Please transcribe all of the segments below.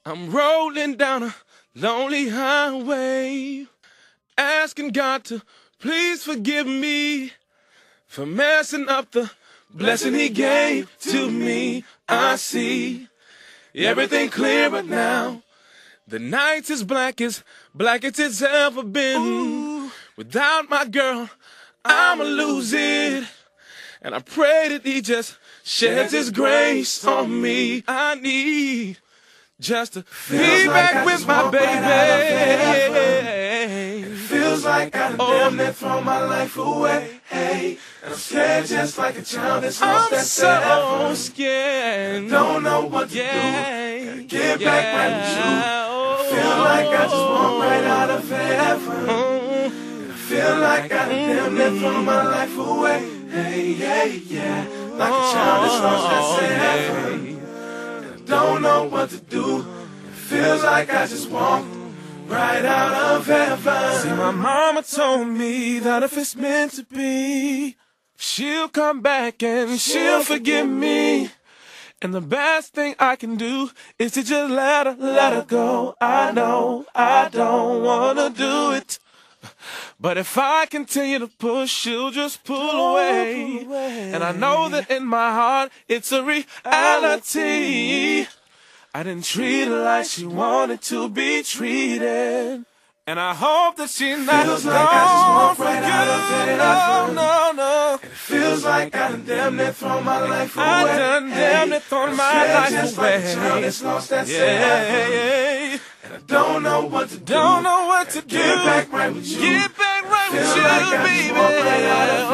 I'm rolling down a lonely highway, asking God to please forgive me for messing up the blessing He gave to me. I see everything clearer now. The night's as black as it's ever been. Ooh. Without my girl, I'ma lose it. And I pray that He just sheds His grace on me. I need just to be back with my baby. It feels like I damn near thrown my life away. Hey, and I'm scared just like a child that's lost that I'm so scared. Don't know what to do. Gotta get back right with you. I feel like I just walked right out of heaven. And I feel like I damn near thrown my life away. Hey, yeah, yeah, like a child that's lost that heaven. Don't know what to do. It feels like I just walked right out of heaven. See, my mama told me that if it's meant to be, she'll come back and she'll forgive me. And the best thing I can do is to just let her go. I know I don't wanna do it, but if I continue to push, she'll just pull away. And I know that in my heart, it's a reality. I didn't treat her like she wanted to be treated. And I hope that she's not feels like I just walked for right out of good. heaven. No. It feels like I done damn near thrown my life away. I done damn near thrown my life just away. Like a child that's lost that yeah. And I don't know what to do. Don't know what to do. Get back right with you. Get back right with you, like baby. Right out of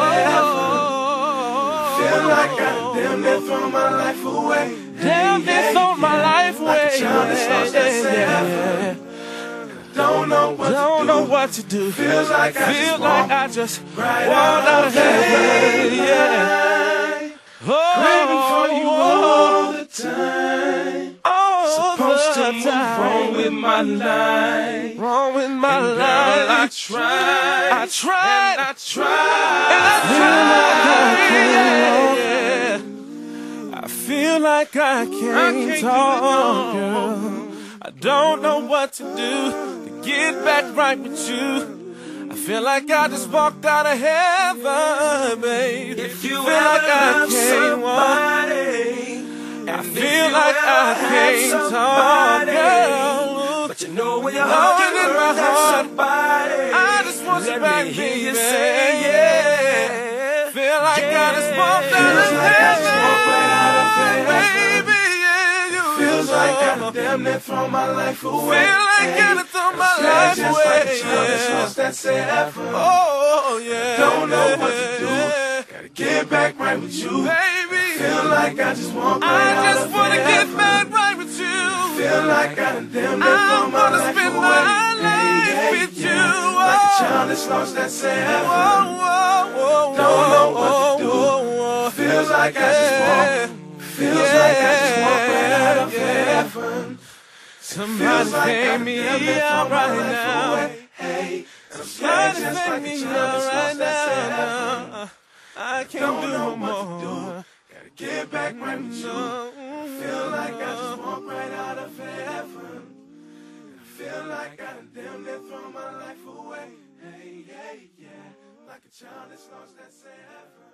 feel like I done damn near thrown my life away. Damn near thrown my life away. Like a child that's lost that Don't know what to do. Feels like I just right walked out of heaven. Yeah. Craving for you all the time. Supposed to move wrong with my life. Wrong with my life. Girl, I tried. I feel like I can't talk, girl. I don't know what to do to get back right with you. I feel like I just walked out of heaven, babe. If you feel like I can't walk, I feel like I can't talk, girl. But you know when your heart in my heart, somebody, I just want you back, hear baby. you say yeah. Feel like I just walked out of heaven, baby. Feels like I done damn near thrown my life away. Feel like I done thrown my life just away. Like a child that's lost that heaven. Oh yeah. Don't know what to do. Gotta get back right with you, baby. Feel like I just want right I just wanna get back right with you. Feel like I done damn near thrown my life spend away. my life with you. Like a child that's lost that heaven. Don't know what to do. Feels like I just walk. Feels like I just walked right out of heaven. Somebody pay me out right now. Hey, somebody pay me out right now. I can't do no more. Gotta get back right with you. Feel like I just walked right out of heaven. I feel like I done damn near thrown my life away. Hey, yeah, yeah, like a child that's lost that heaven.